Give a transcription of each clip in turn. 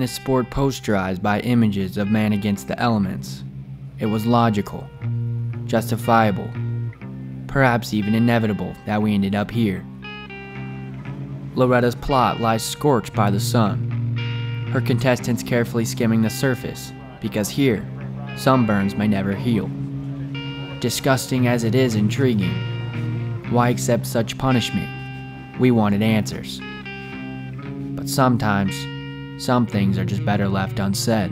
fitness sport posterized by images of man against the elements. It was logical, justifiable, perhaps even inevitable that we ended up here. Loretta's plot lies scorched by the sun, her contestants carefully skimming the surface, because here, sunburns may never heal. Disgusting as it is intriguing, why accept such punishment? We wanted answers. But sometimes, some things are just better left unsaid.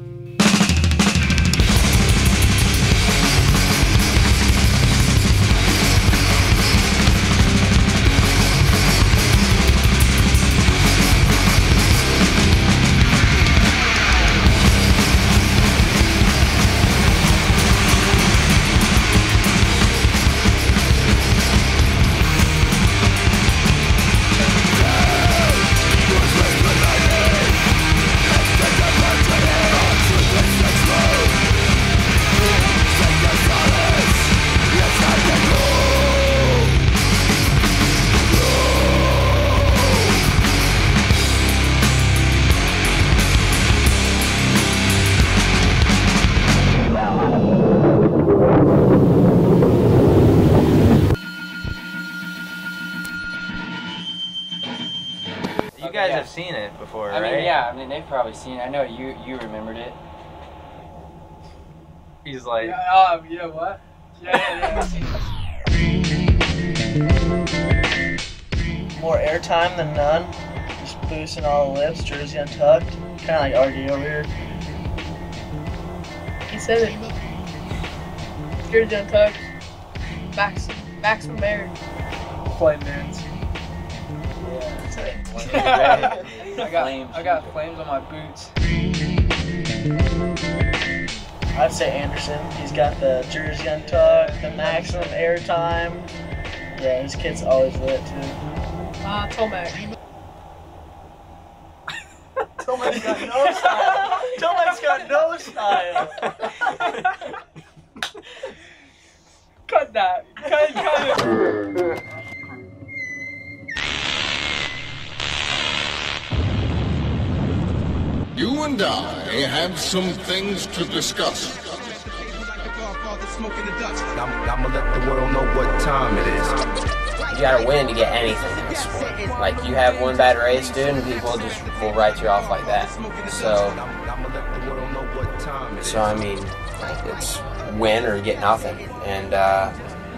You guys have seen it before, right? I mean, yeah. I mean, they've probably seen it. I know you remembered it. He's like... Yeah, what? Yeah. More airtime than none. Just boosting all the lips, jersey untucked. Kind of like RD over here. He said it. Jersey untucked. Backs from Mary. Flame mans. Yeah. I got flames on my boots. I'd say Anderson. He's got the jersey untucked, the maximum airtime. Yeah, his kid's always lit too. Tomac. Tomac's got no style. Tomac's got no style. Cut that. Cut it. You and I have some things to discuss. I'ma let the world know what time it is. You gotta win to get anything in this sport. Like, you have one bad race, dude, and people just will write you off like that. So I mean, like, it's win or get nothing. And, yeah,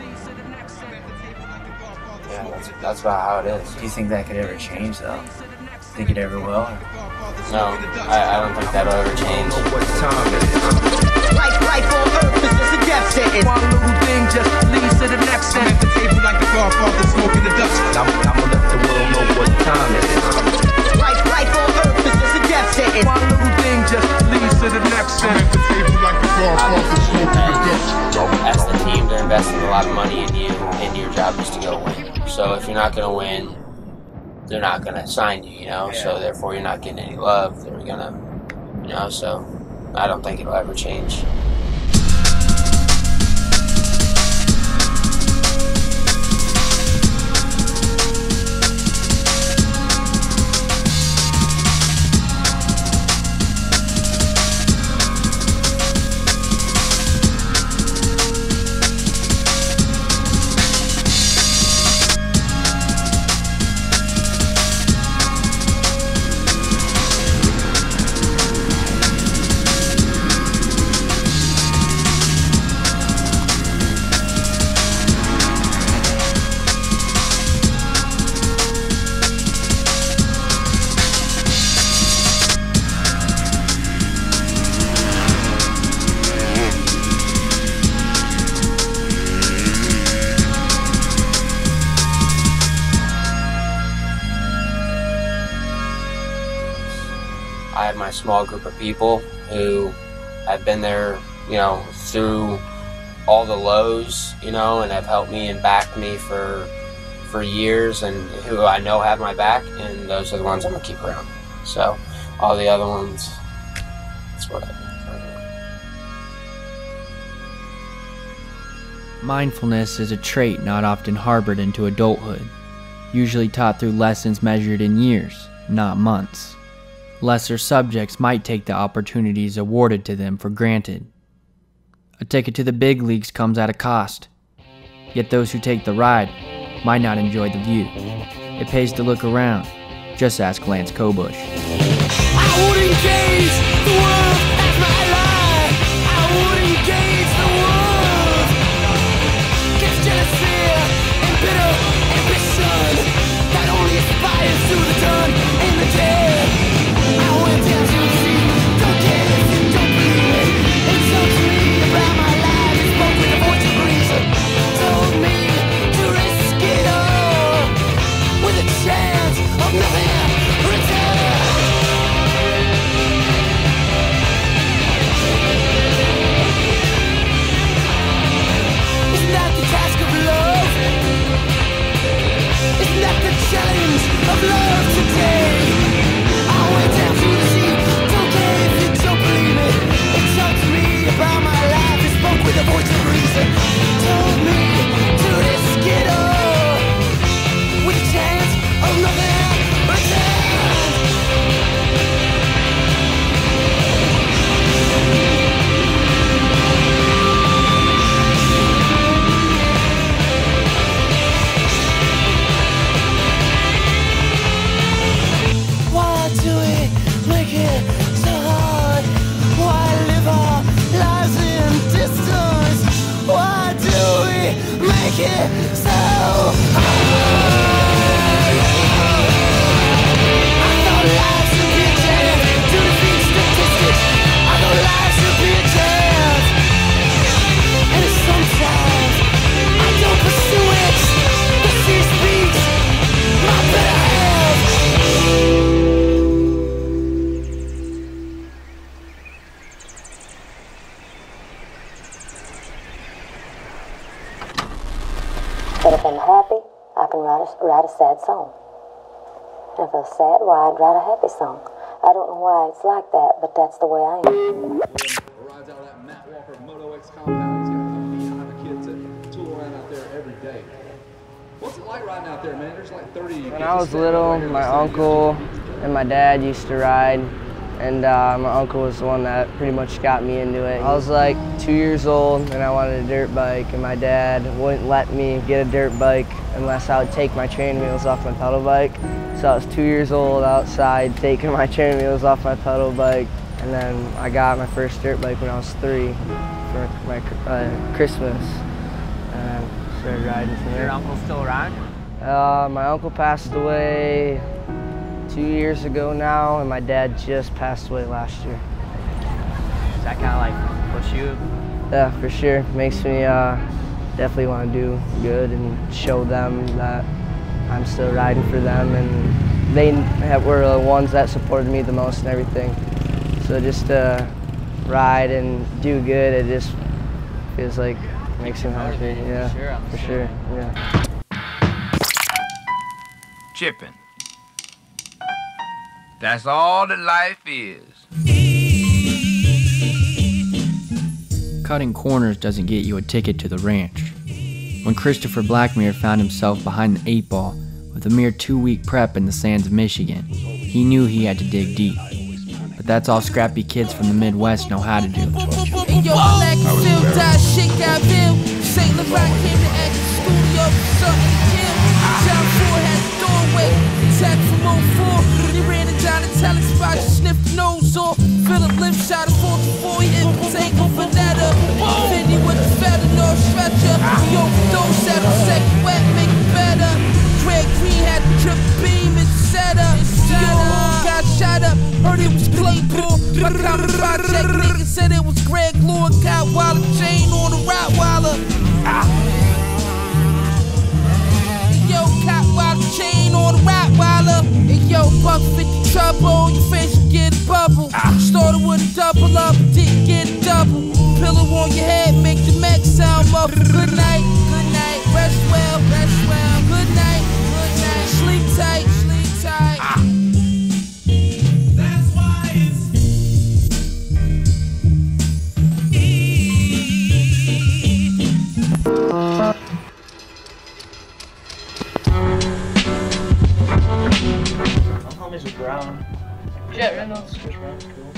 that's about how it is. Do you think that could ever change, though? Think it ever will? No, I don't think that'll ever change. What time it is? Life on earth is just a death sentence. One little thing just leads to the next sentence. At the table like the Godfather smoking the Dutch. I'ma let the world know what time it is. Life on earth is just a death sentence. One little thing just leads to the next sentence. At the table like the Godfather smoking the Dutch. As the team, they're investing a lot of money in you, and your job is to go win. So if you're not going to win, they're not going to sign you, you know, so therefore you're not getting any love. They're going to, you know, so I don't think it'll ever change. I have my small group of people who have been there, you know, through all the lows, you know, and have helped me and backed me for years, and who I know have my back, and those are the ones I'm gonna keep around. So all the other ones, that's what I do. Mindfulness is a trait not often harbored into adulthood, usually taught through lessons measured in years, not months. Lesser subjects might take the opportunities awarded to them for granted. A ticket to the big leagues comes at a cost, yet those who take the ride might not enjoy the view. It pays to look around. Just ask Lance Kobusch. I would engage the world as my life. I would engage the world. Gets jealousy and bitter ambition that only aspires to the done and the dead. I went down to the sea. Don't care if you don't believe me. It told me about my life. It spoke with a voice of reason. Told me to risk it all with a chance of nothing return. Isn't that the task of love? Isn't that the challenge of love today? I went down to the sea. Don't care if you don't believe it. It talked to me about my life. It spoke with a voice of reason. Told me to risk it all with a chance of nothing returned. Why do we make it so hard? Why live our lives in distance? Why do we make it so hard? I thought life should be a chance to defeat statistics. I thought life should be a chance. And sometimes I don't pursue it. The sea speaks my better half. But if I'm happy, I can write a sad song. And if I'm sad, why, I'd write a happy song. I don't know why it's like that, but that's the way I am. Rides out of that Matt Walker Moto X compound. He's got a behind the kids that tool around out there every day. What's it like riding out there, man? There's like 30. When I was little, my uncle and my dad used to ride, and my uncle was the one that pretty much got me into it. I was like 2 years old and I wanted a dirt bike, and my dad wouldn't let me get a dirt bike unless I would take my training wheels off my pedal bike. So I was 2 years old outside taking my training wheels off my pedal bike, and then I got my first dirt bike when I was 3 for my Christmas, and started riding from there. Your uncle still around? My uncle passed away 2 years ago now, and my dad just passed away last year. Does that kind of like push you? Yeah, for sure. Makes me definitely want to do good and show them that I'm still riding for them, and they were the ones that supported me the most and everything. So just to ride and do good, it just feels like makes him happy. Yeah, for sure. Yeah. Chipping. That's all that life is. Cutting corners doesn't get you a ticket to the ranch. When Christopher Blackmer found himself behind the 8 ball with a mere 2-week prep in the sands of Michigan, he knew he had to dig deep. But that's all scrappy kids from the Midwest know how to do. Philip Lim shot a 44 hit, Tango Vanetta. Fendi with the feather, no stretcher. Yo, don't settle, second wet, make it better. Greg Green had the trip beam and set up. Yo, got shot up, heard it was Claypool. My common project nigga said it was Greg Lord. Got Wilder chain on the Rottweiler. Yo, cop Wilder chain on the Rottweiler. And yo, buck 50 trouble, your face will get a bubble. Started with a double up, didn't get a double. Pillow on your head, make the Mac sound muffled. Good night, rest well, good night, sleep tight, That's why it's homies with Brown. Yeah, no, it's Switch around, cool.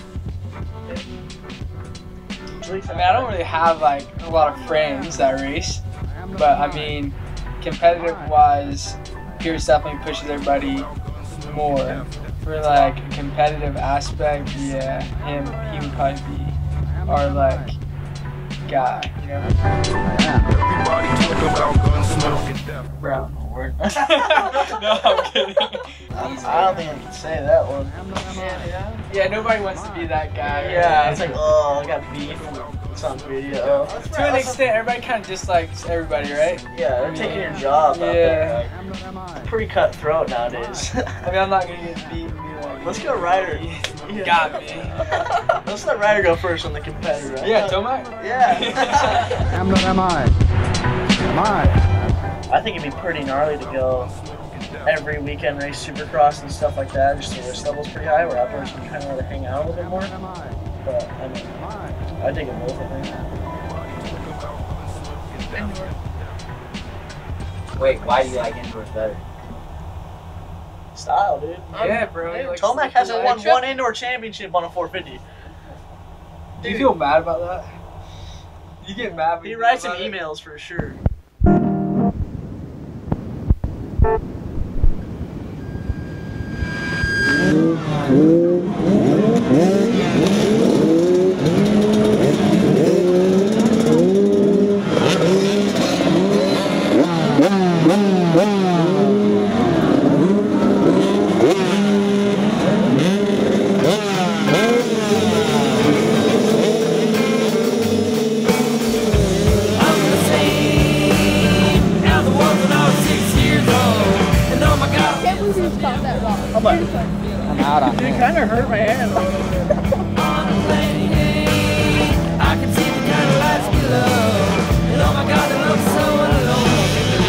I mean, I don't really have like a lot of friends that race, but I mean, competitive-wise, Pierce definitely pushes everybody more. For like a competitive aspect, yeah, he would probably be our like guy, you know. Brown. No, I'm kidding. I don't think I can say that one. Yeah, nobody wants to be that guy. Yeah, it's like, oh, I got beef. It's on video. To an extent, everybody kind of dislikes everybody, right? Yeah, they're taking your job out there. Like, pretty cutthroat nowadays. I mean, I'm not gonna get beat and be like, let's go Ryder. You got me. Let's let Ryder go first on the competitor. Yeah, Tomac? Yeah. Am I? I think it'd be pretty gnarly to go every weekend race Supercross and stuff like that. Just the risk level's pretty high, where outdoors you can kind of let it hang out a little bit more. But I mean, I dig them both, I think. Wait, why do you like indoors better? Style, dude. Yeah, bro. Dude, Tomac hasn't won one indoor championship on a 450. Do you feel mad about that? You get mad when he writes in emails for sure. I'm out on it. It kind of hurt my hand. I can see the kind of lights below, and oh my God, they look so alone.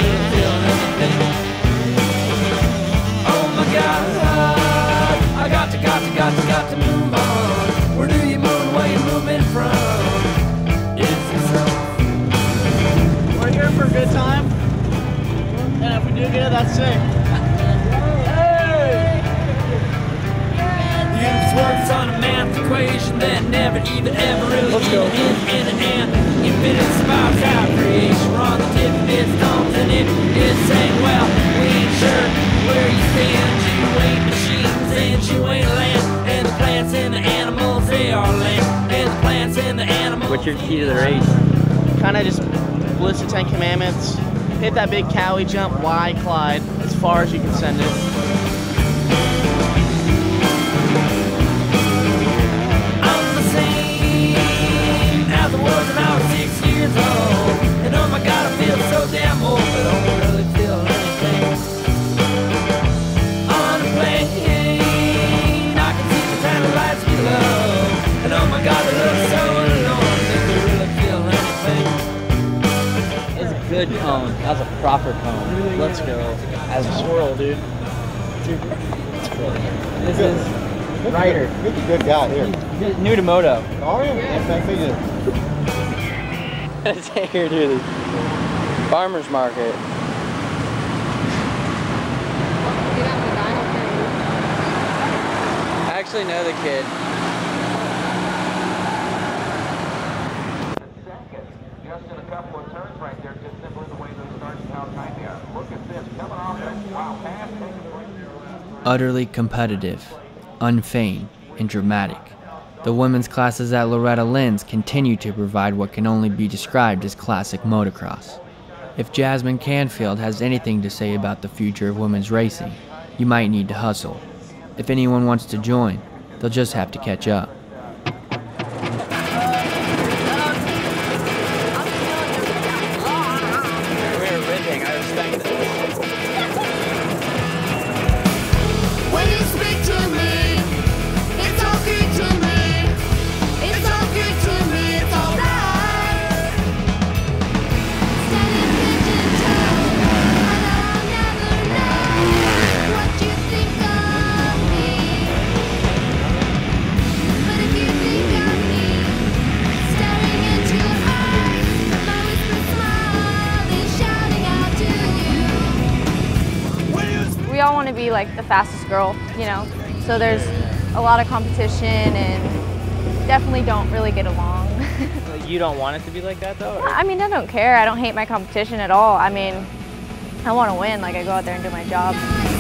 Oh my God, I got to move on. Where do you move? Where you moving from? It's We're here for a good time, and if we do get it, that's sick. Works on a math equation that never even ever really ends in an end. Infinite spirals out creation. We're on the tip of its thumbs and it is saying, well, we ain't sure where you stand. You ain't machines and you ain't land. And the plants and the animals, they are land. And the plants and the animals. What's your key to the race? Kind of just blitz the 10 Commandments. Hit that big Cowie jump, wide glide, as far as you can send it. The world when I was 6 years old, and oh my God, I feel so damn old, but I don't really feel anything. On a plane, I can see the kind of lights below, and oh my God, they look so alone, I don't really feel anything. That's a good cone. That was a proper cone. Let's go. As a swirl, dude. This is Ryder. He's a good guy here. New to moto. Oh yeah, yes, I see you. Take her to the farmer's market. I actually know the kid. Just in a couple of turns right there, just simply the way they start and how tight they are. Look at this, coming off that wow pass. Utterly competitive, unfeigned, and dramatic. The women's classes at Loretta Lynn's continue to provide what can only be described as classic motocross. If Jazzmyn Canfield has anything to say about the future of women's racing, you might need to hustle. If anyone wants to join, they'll just have to catch up. We all want to be like the fastest girl, you know, so there's a lot of competition and definitely don't really get along. You don't want it to be like that though? Or? I mean, I don't care. I don't hate my competition at all. I mean, I want to win. Like, I go out there and do my job.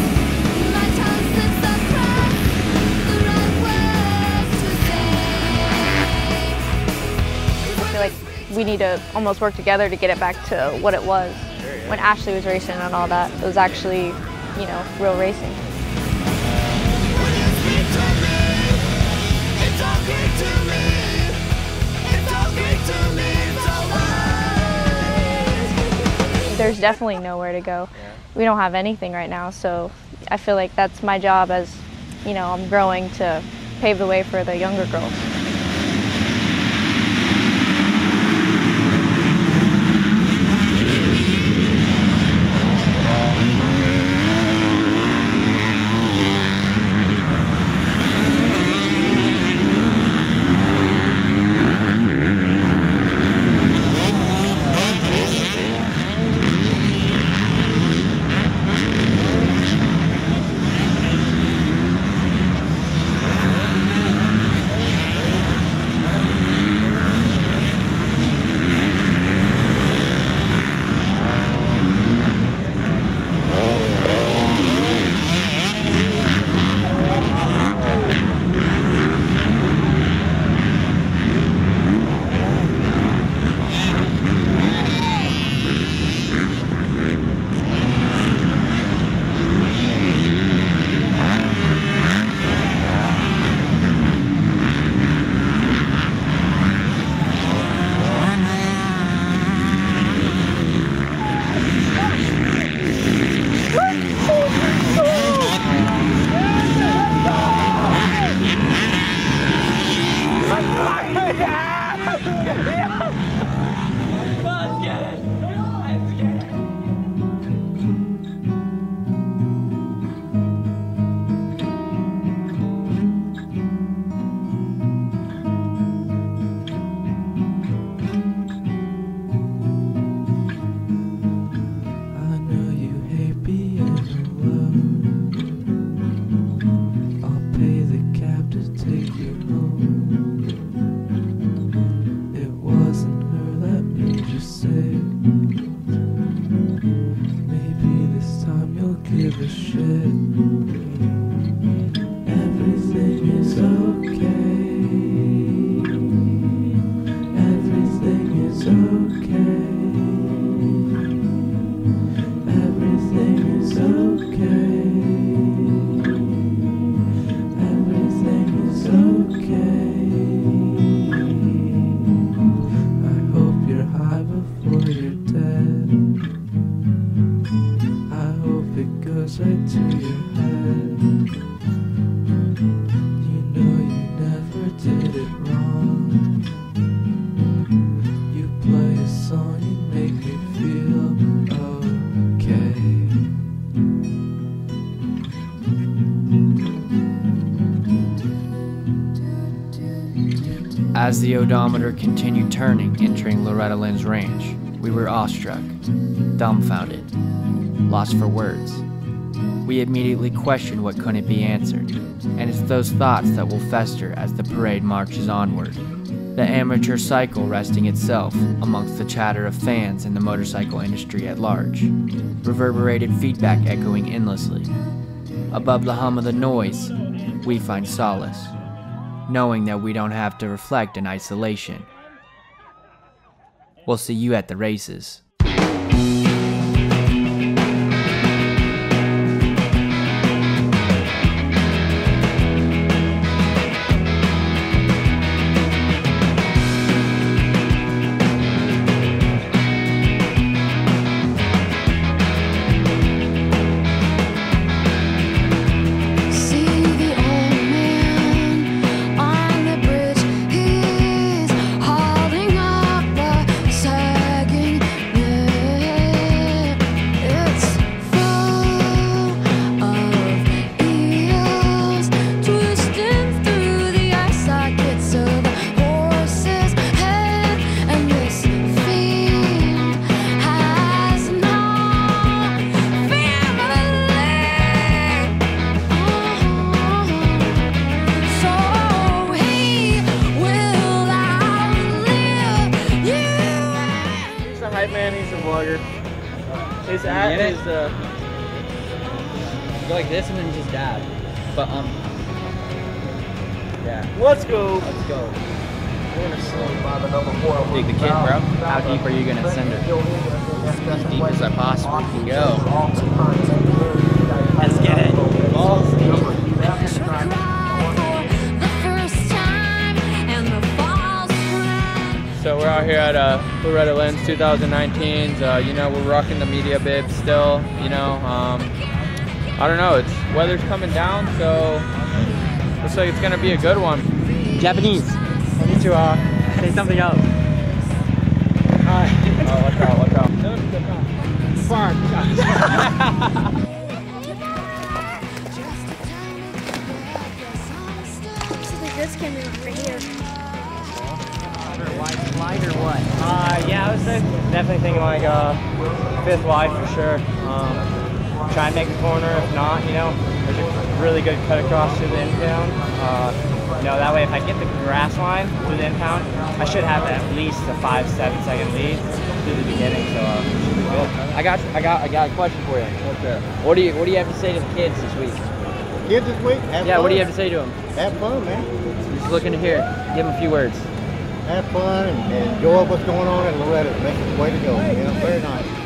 I feel like we need to almost work together to get it back to what it was when Ashley was racing and all that. It was actually, you know, real racing. There's definitely nowhere to go. We don't have anything right now, so I feel like that's my job as, you know, I'm growing to pave the way for the younger girls. As the odometer continued turning, entering Loretta Lynn's range, we were awestruck, dumbfounded, lost for words. We immediately questioned what couldn't be answered, and it's those thoughts that will fester as the parade marches onward. The amateur cycle resting itself amongst the chatter of fans in the motorcycle industry at large, reverberated feedback echoing endlessly. Above the hum of the noise, we find solace, knowing that we don't have to reflect in isolation. We'll see you at the races. Holding up the sagging That is go like this and then just dab. But yeah. Let's go. Let's go. We're gonna slow by the number 4. Dig the kid, bro. How deep are you gonna send her? As deep as I possibly can go. Let's get it. Balls deep. So we're out here at Loretta Lynn's 2019s. You know, we're rocking the media bib still. You know, I don't know. It's weather's coming down, so looks like it's gonna be a good one. Japanese. I need to say something else. Hi. Oh, watch out! Watch out! Fart. So the goods came in right here. Wide slide or what? Yeah, I would say definitely thinking like 5th wide for sure. Try and make a corner. If not, you know, there's a really good cut across through the impound. You know, that way if I get the grass line through the impound, I should have at least a 5-7 second lead through the beginning. So it should be good. I got a question for you. What's that? What do you have to say to the kids this week? Kids this week? Have Yeah, fun. what do you have to say to them? Have fun, man. Just looking to hear. Give them a few words. Have fun and enjoy what's going on in Loretta. That's the way to go. You know, very nice.